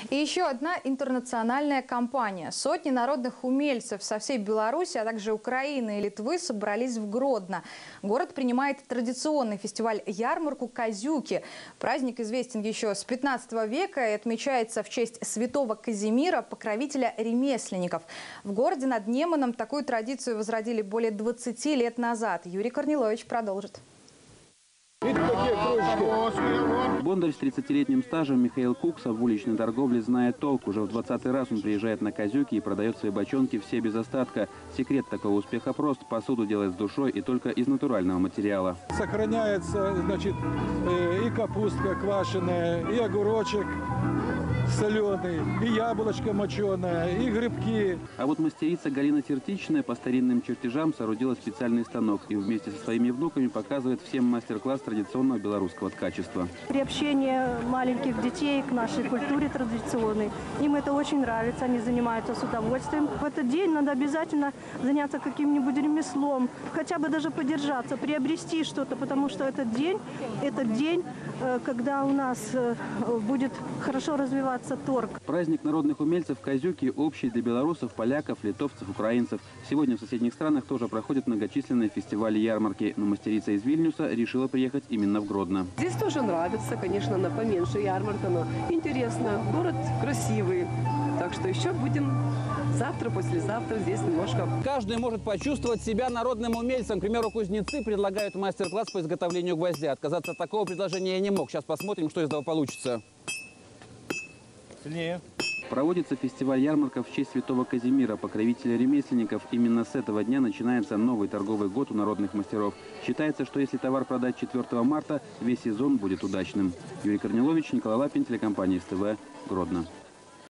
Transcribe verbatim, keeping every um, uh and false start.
И еще одна интернациональная компания. Сотни народных умельцев со всей Беларуси, а также Украины и Литвы собрались в Гродно. Город принимает традиционный фестиваль-ярмарку «Козюки». Праздник известен еще с пятнадцатого века и отмечается в честь святого Казимира, покровителя ремесленников. В городе над Неманом такую традицию возродили более двадцати лет назад. Юрий Корнилович продолжит. Бондарь с тридцатилетним стажем Михаил Куксов в уличной торговле знает толк. Уже в двадцатый раз он приезжает на Козюки и продает свои бочонки все без остатка. Секрет такого успеха прост. Посуду делает с душой и только из натурального материала. Сохраняется, значит, и капустка квашеная, и огурочек соленый, и яблочко моченое, и грибки. А вот мастерица Галина Тертичная по старинным чертежам соорудила специальный станок и вместе со своими внуками показывает всем мастер-класс традиционного белорусского ткачества. Приобщение маленьких детей к нашей культуре традиционной. Им это очень нравится, они занимаются с удовольствием. В этот день надо обязательно заняться каким-нибудь ремеслом, хотя бы даже подержаться, приобрести что-то, потому что этот день, этот день, когда у нас будет хорошо развиваться торг. Праздник народных умельцев Козюки общий для белорусов, поляков, литовцев, украинцев. Сегодня в соседних странах тоже проходят многочисленные фестивали-ярмарки, но мастерица из Вильнюса решила приехать именно в Гродно. Здесь тоже нравится, конечно, на поменьше ярмарка, но интересно. Город красивый, так что еще будем завтра, послезавтра здесь немножко. Каждый может почувствовать себя народным умельцем. К примеру, кузнецы предлагают мастер-класс по изготовлению гвоздя. Отказаться от такого предложения я не мог. Сейчас посмотрим, что из этого получится. Сильнее. Проводится фестиваль-ярмарка в честь святого Казимира, покровителя ремесленников. Именно с этого дня начинается новый торговый год у народных мастеров. Считается, что если товар продать четвёртого марта, весь сезон будет удачным. Юрий Корнилович, Николай Лапин, телекомпания СТВ, Гродно.